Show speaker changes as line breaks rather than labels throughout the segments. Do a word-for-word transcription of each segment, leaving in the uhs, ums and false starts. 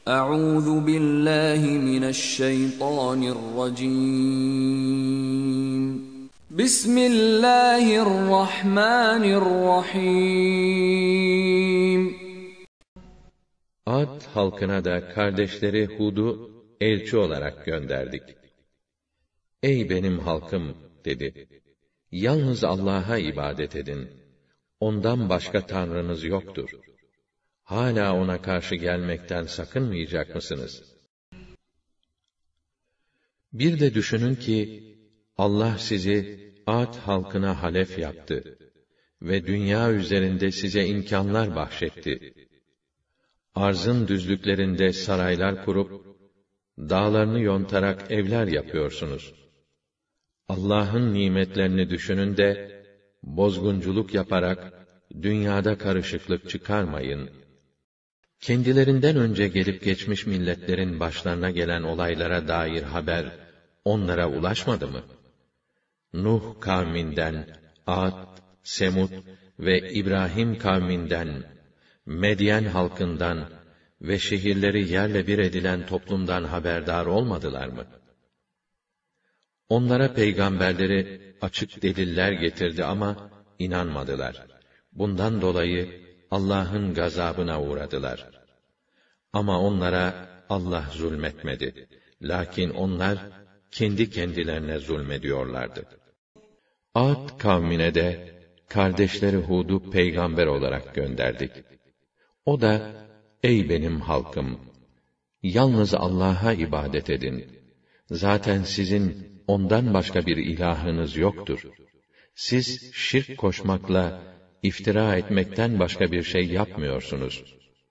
Euzu billahi mineşşeytanirracim. Bismillahirrahmanirrahim.
Ad halkına da kardeşleri Hud'u elçi olarak gönderdik. Ey benim halkım dedi. Yalnız Allah'a ibadet edin. Ondan başka tanrınız yoktur. Hala ona karşı gelmekten sakınmayacak mısınız? Bir de düşünün ki Allah sizi Ad halkına halef yaptı ve dünya üzerinde size imkânlar bahşetti. Arzın düzlüklerinde saraylar kurup dağlarını yontarak evler yapıyorsunuz. Allah'ın nimetlerini düşünün de bozgunculuk yaparak dünyada karışıklık çıkarmayın. Kendilerinden önce gelip geçmiş milletlerin başlarına gelen olaylara dair haber onlara ulaşmadı mı? Nuh kavminden, Ad, Semud ve İbrahim kavminden, Medyen halkından ve şehirleri yerle bir edilen toplumdan haberdar olmadılar mı? Onlara peygamberleri açık deliller getirdi ama inanmadılar. Bundan dolayı Allah'ın gazabına uğradılar. Ama onlara Allah zulmetmedi. Lakin onlar kendi kendilerine zulmediyorlardı. Ad kavmine de kardeşleri Hud'u peygamber olarak gönderdik. O da, ey benim halkım! Yalnız Allah'a ibadet edin. Zaten sizin ondan başka bir ilahınız yoktur. Siz şirk koşmakla, iftira etmekten başka bir şey yapmıyorsunuz.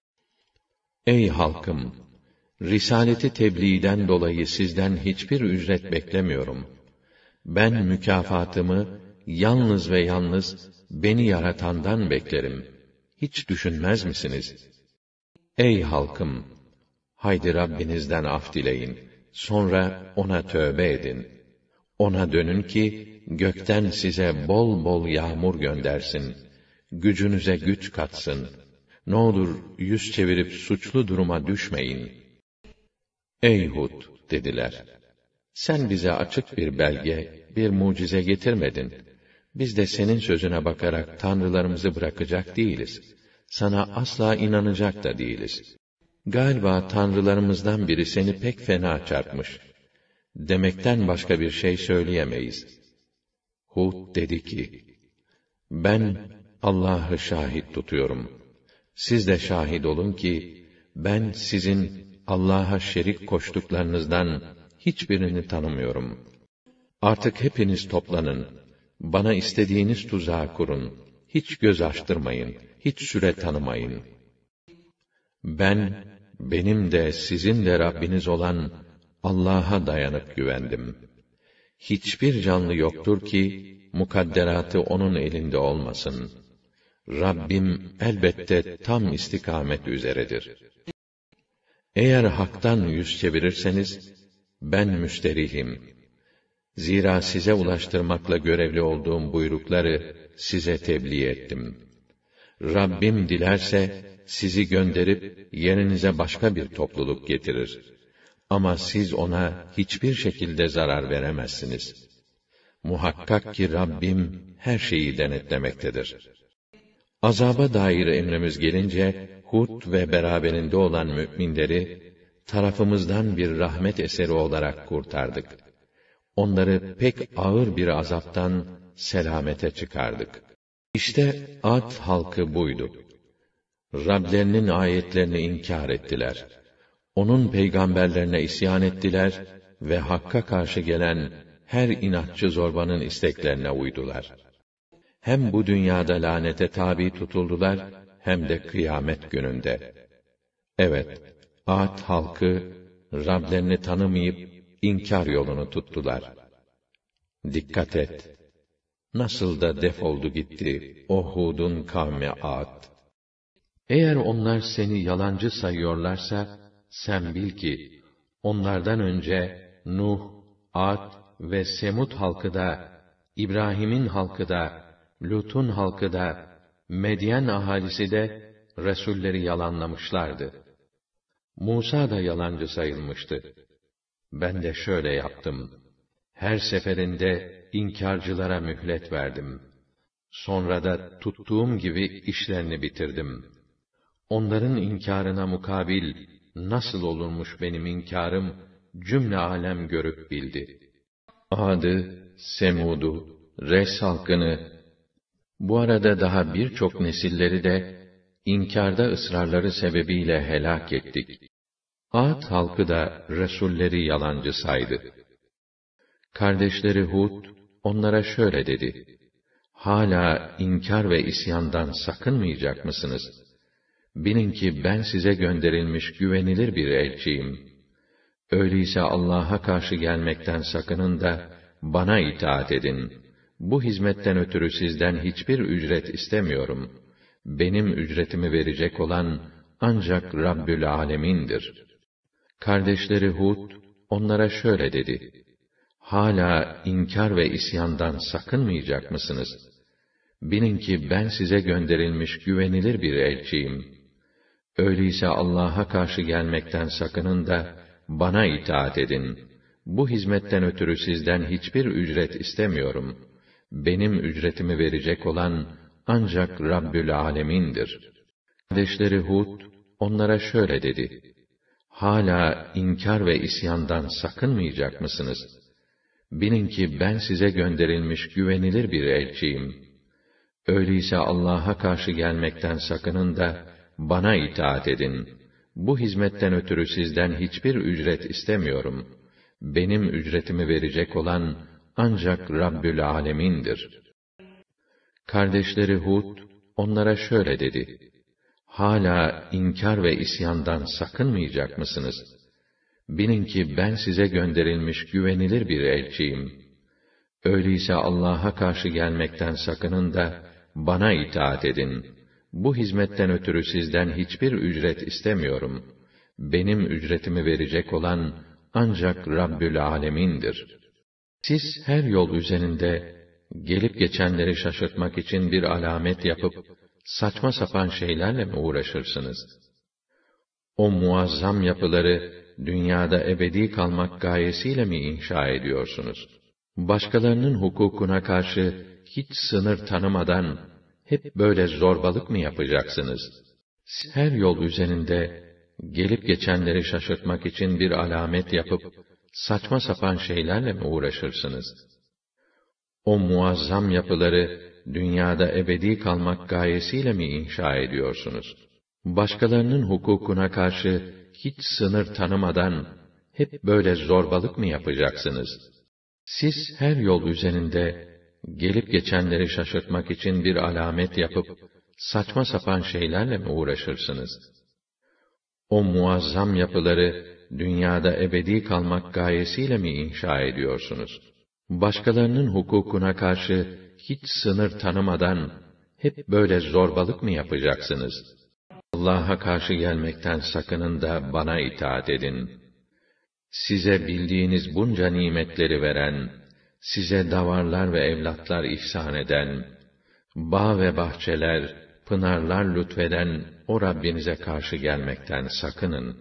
Ey halkım! Risaleti tebliğden dolayı sizden hiçbir ücret beklemiyorum. Ben mükafatımı yalnız ve yalnız beni yaratandan beklerim. Hiç düşünmez misiniz? Ey halkım! Haydi Rabbinizden af dileyin. Sonra ona tövbe edin. Ona dönün ki, gökten size bol bol yağmur göndersin. Gücünüze güç katsın. Ne olur yüz çevirip suçlu duruma düşmeyin. Ey Hud! Dediler. Sen bize açık bir belge, bir mucize getirmedin. Biz de senin sözüne bakarak tanrılarımızı bırakacak değiliz. Sana asla inanacak da değiliz. Galiba tanrılarımızdan biri seni pek fena çarpmış. Demekten başka bir şey söyleyemeyiz. Hud dedi ki, ben Allah'ı şahit tutuyorum. Siz de şahit olun ki, ben sizin Allah'a şerik koştuklarınızdan hiçbirini tanımıyorum. Artık hepiniz toplanın, bana istediğiniz tuzağı kurun, hiç göz açtırmayın, hiç süre tanımayın. Ben, benim de sizin de Rabbiniz olan Allah'a dayanıp güvendim. Hiçbir canlı yoktur ki, mukadderatı onun elinde olmasın. Rabbim elbette tam istikamet üzeredir. Eğer haktan yüz çevirirseniz, ben müsterihim. Zira size ulaştırmakla görevli olduğum buyrukları size tebliğ ettim. Rabbim dilerse, sizi gönderip yerinize başka bir topluluk getirir. Ama siz ona hiçbir şekilde zarar veremezsiniz. Muhakkak ki Rabbim her şeyi denetlemektedir. Azaba dair emrimiz gelince, Hud ve beraberinde olan müminleri, tarafımızdan bir rahmet eseri olarak kurtardık. Onları pek ağır bir azaptan selamete çıkardık. İşte Ad halkı buydu. Rablerinin ayetlerini inkar ettiler. Onun peygamberlerine isyan ettiler ve Hakk'a karşı gelen her inatçı zorbanın isteklerine uydular. Hem bu dünyada lanete tabi tutuldular, hem de kıyamet gününde. Evet, Ad halkı, Rablerini tanımayıp, inkar yolunu tuttular. Dikkat et! Nasıl da defoldu gitti o Hud'un kavmi Ad. Eğer onlar seni yalancı sayıyorlarsa, sen bil ki, onlardan önce Nuh, Ad ve Semud halkı da, İbrahim'in halkı da, Lut'un halkı da, Medyen ahalisi de, Resulleri yalanlamışlardı. Musa da yalancı sayılmıştı. Ben de şöyle yaptım. Her seferinde inkârcılara mühlet verdim. Sonra da tuttuğum gibi işlerini bitirdim. Onların inkârına mukabil nasıl olurmuş benim inkârım, cümle alem görüp bildi. Ad'ı, Semud'u, Res halkını, bu arada daha birçok nesilleri de inkârda ısrarları sebebiyle helak ettik. Ad halkı da resulleri yalancı saydı. Kardeşleri Hud onlara şöyle dedi: Hala inkar ve isyandan sakınmayacak mısınız? Bilin ki ben size gönderilmiş güvenilir bir elçiyim. Öyleyse Allah'a karşı gelmekten sakının da bana itaat edin. Bu hizmetten ötürü sizden hiçbir ücret istemiyorum. Benim ücretimi verecek olan ancak Rabbül Âlemin'dir. Kardeşleri Hud onlara şöyle dedi: Hala inkar ve isyandan sakınmayacak mısınız? Bilin ki ben size gönderilmiş güvenilir bir elçiyim. Öyleyse Allah'a karşı gelmekten sakının da bana itaat edin. Bu hizmetten ötürü sizden hiçbir ücret istemiyorum. Benim ücretimi verecek olan ancak Rabbül Âlemin'dir. Kardeşleri Hud onlara şöyle dedi: Hala inkar ve isyandan sakınmayacak mısınız? Bilin ki ben size gönderilmiş güvenilir bir elçiyim. Öyleyse Allah'a karşı gelmekten sakının da bana itaat edin. Bu hizmetten ötürü sizden hiçbir ücret istemiyorum. Benim ücretimi verecek olan ancak Rabbül Âlemin'dir. Kardeşleri Hud onlara şöyle dedi: Hala inkar ve isyandan sakınmayacak mısınız? Bilin ki ben size gönderilmiş güvenilir bir elçiyim. Öyleyse Allah'a karşı gelmekten sakının da bana itaat edin. Bu hizmetten ötürü sizden hiçbir ücret istemiyorum. Benim ücretimi verecek olan ancak Rabbül Âlemin'dir. Siz her yol üzerinde gelip geçenleri şaşırtmak için bir alamet yapıp saçma sapan şeylerle mi uğraşırsınız? O muazzam yapıları dünyada ebedi kalmak gayesiyle mi inşa ediyorsunuz? Başkalarının hukukuna karşı hiç sınır tanımadan hep böyle zorbalık mı yapacaksınız? Her yol üzerinde gelip geçenleri şaşırtmak için bir alamet yapıp saçma sapan şeylerle mi uğraşırsınız? O muazzam yapıları dünyada ebedi kalmak gayesiyle mi inşa ediyorsunuz? Başkalarının hukukuna karşı hiç sınır tanımadan hep böyle zorbalık mı yapacaksınız? Siz her yol üzerinde gelip geçenleri şaşırtmak için bir alamet yapıp saçma sapan şeylerle mi uğraşırsınız? O muazzam yapıları dünyada ebedi kalmak gayesiyle mi inşa ediyorsunuz? Başkalarının hukukuna karşı hiç sınır tanımadan hep böyle zorbalık mı yapacaksınız? Allah'a karşı gelmekten sakının da bana itaat edin. Size bildiğiniz bunca nimetleri veren, size davarlar ve evlatlar ihsan eden, bağ ve bahçeler, pınarlar lütfeden o Rabbinize karşı gelmekten sakının.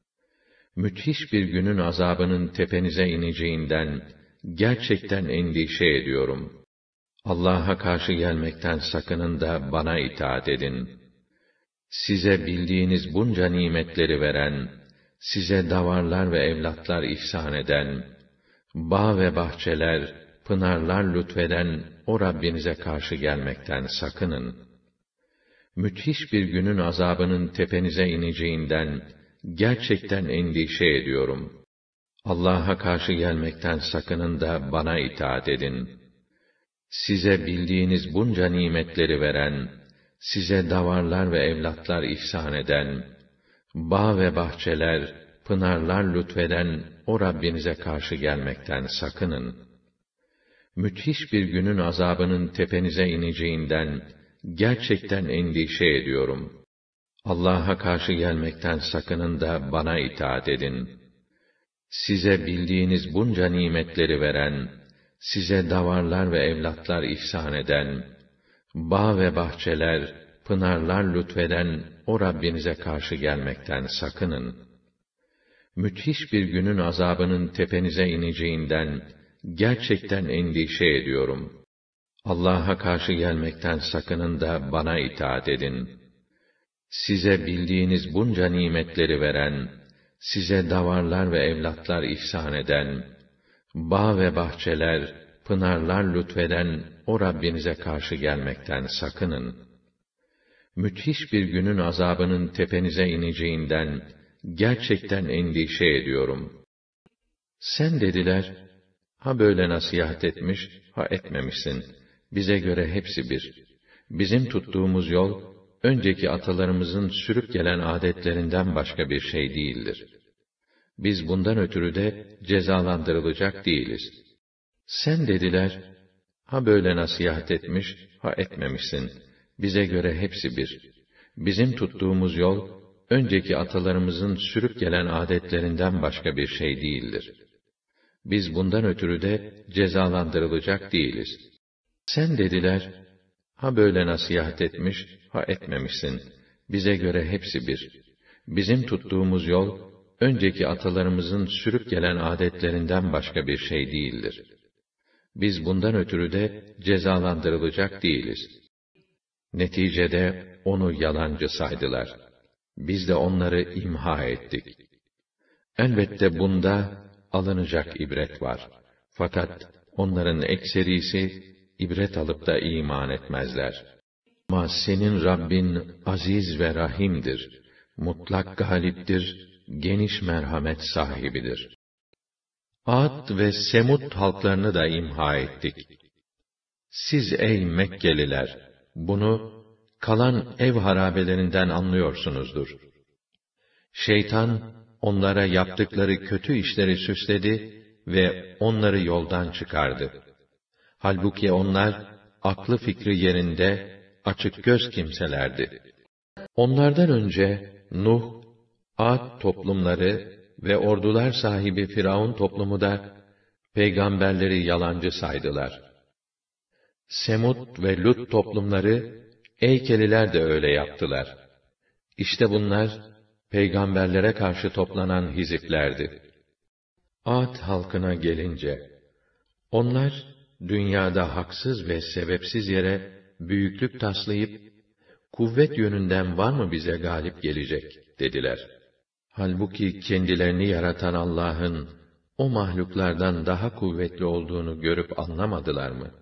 Müthiş bir günün azabının tepenize ineceğinden gerçekten endişe ediyorum. Allah'a karşı gelmekten sakının da bana itaat edin. Size bildiğiniz bunca nimetleri veren, size davarlar ve evlatlar ihsan eden, bağ ve bahçeler, pınarlar lütfeden o Rabbinize karşı gelmekten sakının. Müthiş bir günün azabının tepenize ineceğinden gerçekten endişe ediyorum. Allah'a karşı gelmekten sakının da bana itaat edin. Size bildiğiniz bunca nimetleri veren, size davarlar ve evlatlar ihsan eden, bağ ve bahçeler, pınarlar lütfeden o Rabbinize karşı gelmekten sakının. Müthiş bir günün azabının tepenize ineceğinden gerçekten endişe ediyorum. Allah'a karşı gelmekten sakının da bana itaat edin. Size bildiğiniz bunca nimetleri veren, size davarlar ve evlatlar ihsan eden, bağ ve bahçeler, pınarlar lütfeden o Rabbinize karşı gelmekten sakının. müthiş bir günün azabının tepenize ineceğinden gerçekten endişe ediyorum. Allah'a karşı gelmekten sakının da bana itaat edin. Size bildiğiniz bunca nimetleri veren, size davarlar ve evlatlar ihsan eden, bağ ve bahçeler, pınarlar lütfeden o Rabbinize karşı gelmekten sakının. Müthiş bir günün azabının tepenize ineceğinden gerçekten endişe ediyorum. Sen dediler, ha böyle nasihat etmiş, ha etmemişsin. Bize göre hepsi bir. Bizim tuttuğumuz yol, önceki atalarımızın sürüp gelen adetlerinden başka bir şey değildir. Biz bundan ötürü de cezalandırılacak değiliz. Sen dediler, ha böyle nasihat etmiş, ha etmemişsin. Bize göre hepsi bir. Bizim tuttuğumuz yol, önceki atalarımızın sürüp gelen adetlerinden başka bir şey değildir. Biz bundan ötürü de cezalandırılacak değiliz. Sen dediler, ha böyle nasihat etmiş, ha etmemişsin. Bize göre hepsi bir. Bizim tuttuğumuz yol, önceki atalarımızın sürüp gelen adetlerinden başka bir şey değildir. Biz bundan ötürü de cezalandırılacak değiliz. Neticede onu yalancı saydılar. Biz de onları imha ettik. Elbette bunda alınacak ibret var. Fakat onların ekserisi ibret alıp da iman etmezler. Ama senin Rabbin aziz ve rahimdir. Mutlak galiptir, geniş merhamet sahibidir. Ad ve Semud halklarını da imha ettik. Siz ey Mekkeliler, bunu kalan ev harabelerinden anlıyorsunuzdur. Şeytan, onlara yaptıkları kötü işleri süsledi ve onları yoldan çıkardı. Halbuki onlar, aklı fikri yerinde, açık göz kimselerdi. Onlardan önce, Nuh, Ad toplumları ve ordular sahibi Firavun toplumu da, peygamberleri yalancı saydılar. Semud ve Lut toplumları, Eykeliler de öyle yaptılar. İşte bunlar, peygamberlere karşı toplanan hiziplerdi. Ad halkına gelince, onlar, dünyada haksız ve sebepsiz yere büyüklük taslayıp, kuvvet yönünden var mı bize galip gelecek, dediler. Halbuki kendilerini yaratan Allah'ın, o mahluklardan daha kuvvetli olduğunu görüp anlamadılar mı?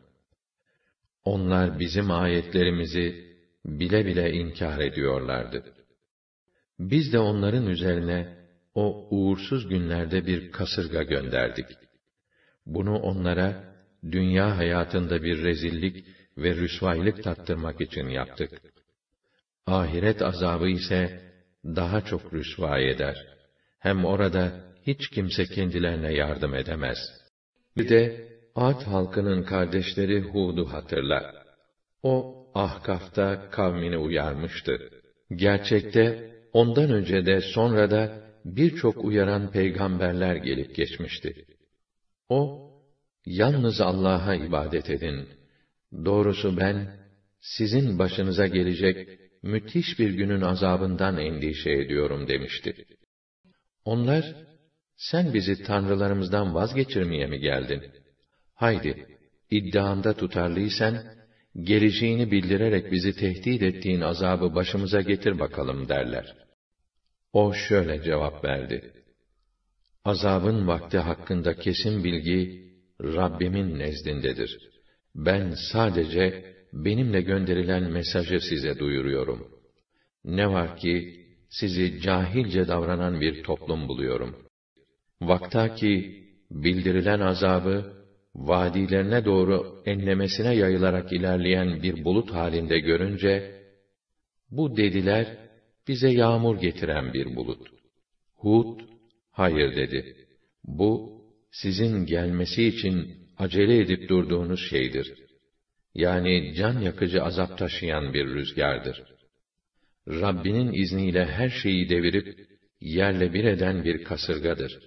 Onlar bizim ayetlerimizi bile bile inkar ediyorlardı. Biz de onların üzerine o uğursuz günlerde bir kasırga gönderdik. Bunu onlara dünya hayatında bir rezillik ve rüsvaylık tattırmak için yaptık. Ahiret azabı ise daha çok rüsva eder. Hem orada hiç kimse kendilerine yardım edemez. Bir de Ad halkının kardeşleri Hud'u hatırla. O Ahkaf'ta kavmini uyarmıştı. Gerçekte ondan önce de sonra da birçok uyaran peygamberler gelip geçmişti. O, yalnız Allah'a ibadet edin. Doğrusu ben, sizin başınıza gelecek müthiş bir günün azabından endişe ediyorum demişti. Onlar, sen bizi tanrılarımızdan vazgeçirmeye mi geldin? Haydi, iddianda tutarlıysan, geleceğini bildirerek bizi tehdit ettiğin azabı başımıza getir bakalım derler. O şöyle cevap verdi. Azabın vakti hakkında kesin bilgi, Rabbimin nezdindedir. Ben sadece, benimle gönderilen mesajı size duyuruyorum. Ne var ki, sizi cahilce davranan bir toplum buluyorum. Vaktaki, bildirilen azabı, vadilerine doğru enlemesine yayılarak ilerleyen bir bulut halinde görünce, bu dediler, bize yağmur getiren bir bulut. Hud, hayır dedi. Bu, sizin gelmesi için acele edip durduğunuz şeydir. Yani can yakıcı azap taşıyan bir rüzgardır. Rabbinin izniyle her şeyi devirip, yerle bir eden bir kasırgadır.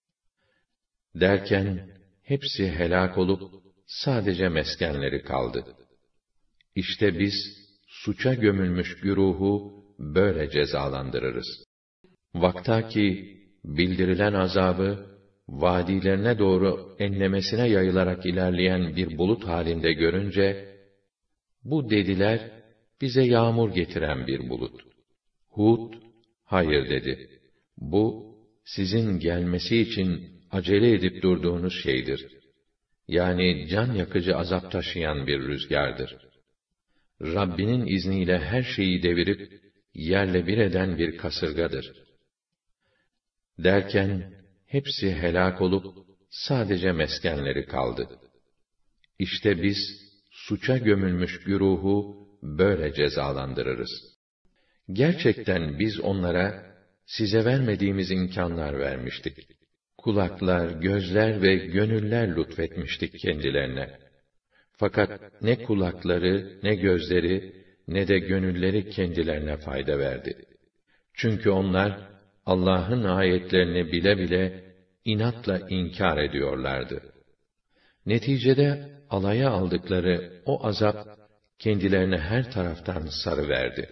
Derken, hepsi helak olup, sadece meskenleri kaldı. İşte biz, suça gömülmüş güruhu, böyle cezalandırırız. Vaktaki, bildirilen azabı, vadilerine doğru enlemesine yayılarak ilerleyen bir bulut halinde görünce, bu dediler, bize yağmur getiren bir bulut. Hud, hayır dedi. Bu, sizin gelmesi için acele edip durduğunuz şeydir. Yani can yakıcı azap taşıyan bir rüzgardır. Rabbinin izniyle her şeyi devirip, yerle bir eden bir kasırgadır. Derken, hepsi helak olup, sadece meskenleri kaldı. İşte biz, suça gömülmüş güruhu, böyle cezalandırırız. Gerçekten biz onlara, size vermediğimiz imkânlar vermiştik. Kulaklar, gözler ve gönüller lütfetmiştik kendilerine. Fakat ne kulakları, ne gözleri, ne de gönülleri kendilerine fayda verdi. Çünkü onlar, Allah'ın ayetlerini bile bile, inatla inkar ediyorlardı. Neticede, alaya aldıkları o azap, kendilerine her taraftan sarıverdi.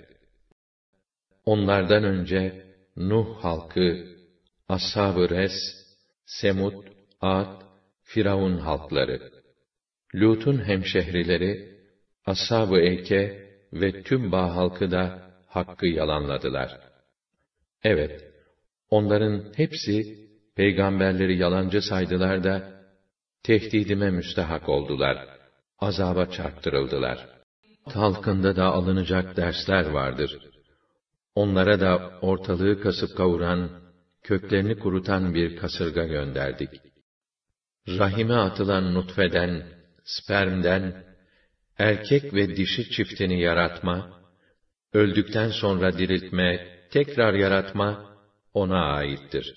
Onlardan önce, Nuh halkı, Ashab-ı Res, Semud, Ad, Firavun halkları, Lut'un hemşehrileri, Ashab-ı Eyke ve Tübba halkı da hakkı yalanladılar. Evet, onların hepsi peygamberleri yalancı saydılar da tehdidime müstehak oldular, azaba çarptırıldılar. Halkında da alınacak dersler vardır. Onlara da ortalığı kasıp kavuran, köklerini kurutan bir kasırga gönderdik. Rahime atılan nutfeden, spermden, erkek ve dişi çiftini yaratma, öldükten sonra diriltme, tekrar yaratma, ona aittir.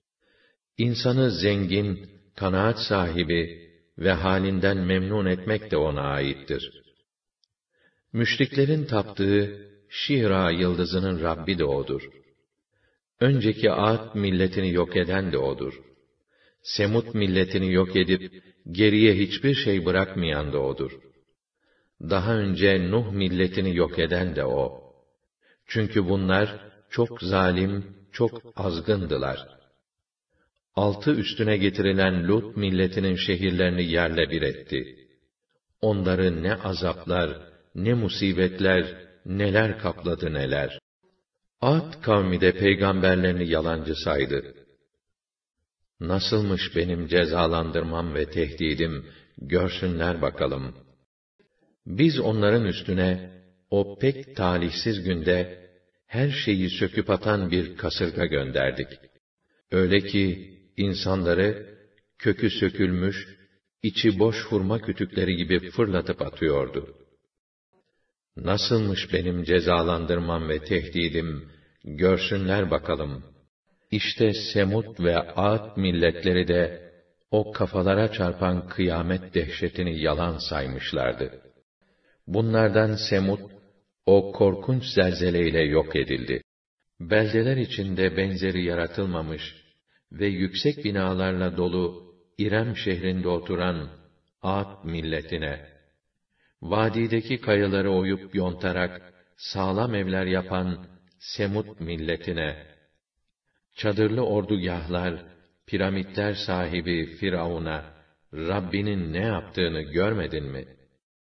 İnsanı zengin, kanaat sahibi ve halinden memnun etmek de ona aittir. Müşriklerin taptığı Şira yıldızının Rabbi de O'dur. Önceki Ad milletini yok eden de O'dur. Semud milletini yok edip, geriye hiçbir şey bırakmayan da O'dur. Daha önce Nuh milletini yok eden de O. Çünkü bunlar, çok zalim, çok azgındılar. Altı üstüne getirilen Lut milletinin şehirlerini yerle bir etti. Onları ne azaplar, ne musibetler, neler kapladı neler. Ad kavmi de peygamberlerini yalancı saydı. Nasılmış benim cezalandırmam ve tehdidim, görsünler bakalım. Biz onların üstüne, o pek talihsiz günde, her şeyi söküp atan bir kasırga gönderdik. Öyle ki, insanları, kökü sökülmüş, içi boş hurma kütükleri gibi fırlatıp atıyordu. Nasılmış benim cezalandırmam ve tehdidim, görsünler bakalım. İşte Semud ve Ad milletleri de, o kafalara çarpan kıyamet dehşetini yalan saymışlardı. Bunlardan Semud, o korkunç zelzeleyle yok edildi. Beldeler içinde benzeri yaratılmamış ve yüksek binalarla dolu İrem şehrinde oturan Ad milletine, vadideki kayaları oyup yontarak sağlam evler yapan Semud milletine, çadırlı ordugahlar, piramitler sahibi Firavun'a, Rabbinin ne yaptığını görmedin mi?